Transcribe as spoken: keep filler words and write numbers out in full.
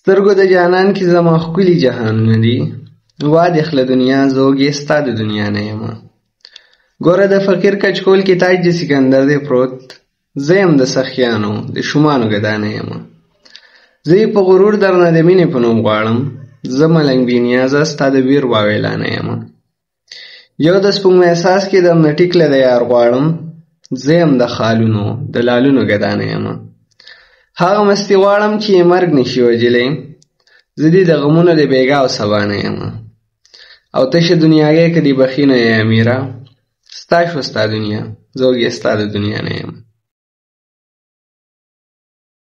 سترګو د جانان کې زما ښکلي جهانونه دي، وادې خله دنیا زوږې ستا د دنیا نه یمه. ګوره د فقیر کچکول کې تاج د سکندر دی پروت، زه یم د سخیانو د شومانو ګدا نه یمه. زه یې په غرور درنه د مینې په نوم غواړم، زه ملنګ بې نیازه ستا د ویر واویلا نه یمه. یو د سپوږمۍ اساس کې دم نه ټیکله د یار غواړم، زه یم د خالونو د لالونو ګدا نه یمه. هغه مستی غواړم چې یې مرګ نشي وجلی، زه دې د غمونو د بیګا او سبا نه یمه. او تشه دنیاګۍ که دې بخي نه یې امیره، ستا شوه ستا دنیا زوږ یې ستا د دنیا نه یمه.